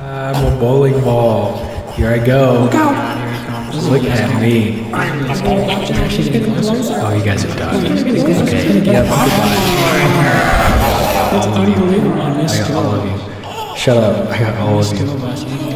I'm a bowling ball. Here I go. Look out! Look at me. She's getting closer. Oh, you guys are done. She's getting Okay. closer. Yep. Goodbye. It's unbelievable. I I missed got two all of of us. you. Shut up. I got all of Two you. of us.